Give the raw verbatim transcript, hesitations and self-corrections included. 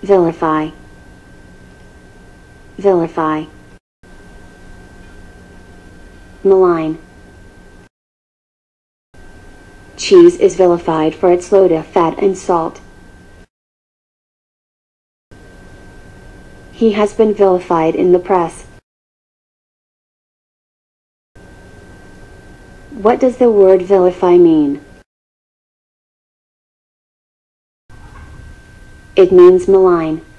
vilify, vilify, malign. Cheese is vilified for its load of fat and salt. He has been vilified in the press. What does the word vilify mean? It means malign.